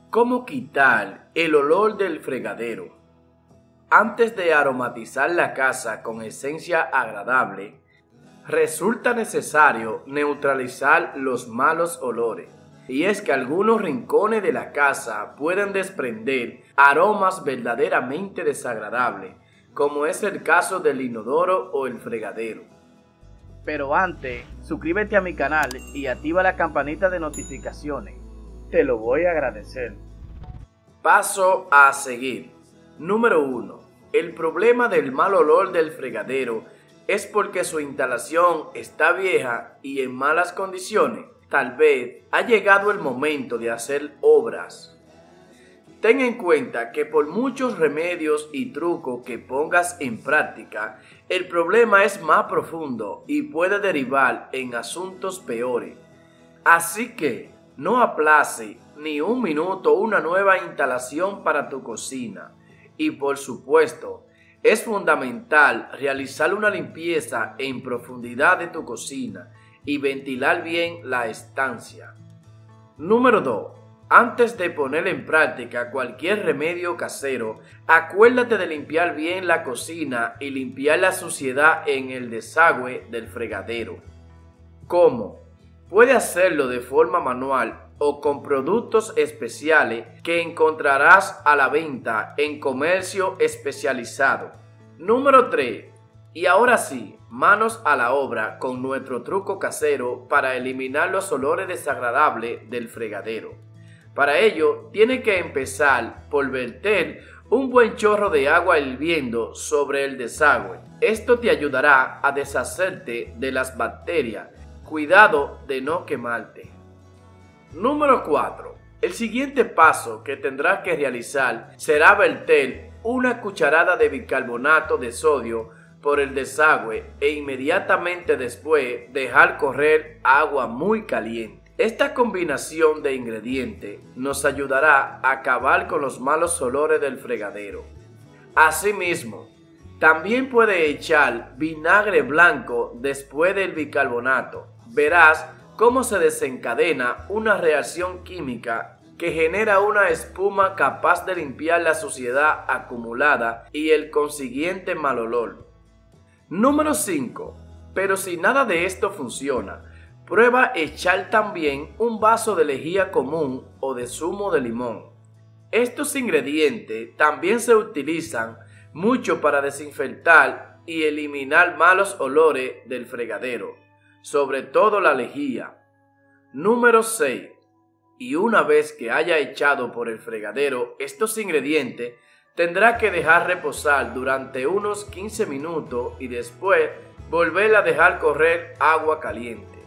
¿Cómo quitar el olor del fregadero? Antes de aromatizar la casa con esencia agradable, resulta necesario neutralizar los malos olores. Y es que algunos rincones de la casa pueden desprender aromas verdaderamente desagradables, como es el caso del inodoro o el fregadero. Pero antes, suscríbete a mi canal y activa la campanita de notificaciones. Te lo voy a agradecer. Paso a seguir. Número 1. El problema del mal olor del fregadero es porque su instalación está vieja y en malas condiciones. Tal vez ha llegado el momento de hacer obras. Ten en cuenta que por muchos remedios y trucos que pongas en práctica, el problema es más profundo y puede derivar en asuntos peores. Así que no aplace ni un minuto una nueva instalación para tu cocina. Y por supuesto, es fundamental realizar una limpieza en profundidad de tu cocina y ventilar bien la estancia. Número 2. Antes de poner en práctica cualquier remedio casero, acuérdate de limpiar bien la cocina y limpiar la suciedad en el desagüe del fregadero. ¿Cómo? Puede hacerlo de forma manual o con productos especiales que encontrarás a la venta en comercio especializado. Número 3. Y ahora sí, manos a la obra con nuestro truco casero para eliminar los olores desagradables del fregadero. Para ello, tiene que empezar por verter un buen chorro de agua hirviendo sobre el desagüe. Esto te ayudará a deshacerte de las bacterias. Cuidado de no quemarte. Número 4. El siguiente paso que tendrás que realizar será verter una cucharada de bicarbonato de sodio por el desagüe e inmediatamente después dejar correr agua muy caliente. Esta combinación de ingredientes nos ayudará a acabar con los malos olores del fregadero. Asimismo, también puede echar vinagre blanco después del bicarbonato. Verás cómo se desencadena una reacción química que genera una espuma capaz de limpiar la suciedad acumulada y el consiguiente mal olor. Número 5. Pero si nada de esto funciona, prueba echar también un vaso de lejía común o de zumo de limón. Estos ingredientes también se utilizan mucho para desinfectar y eliminar malos olores del fregadero, sobre todo la lejía. Número 6. Y una vez que haya echado por el fregadero estos ingredientes, tendrá que dejar reposar durante unos 15 minutos y después volver a dejar correr agua caliente.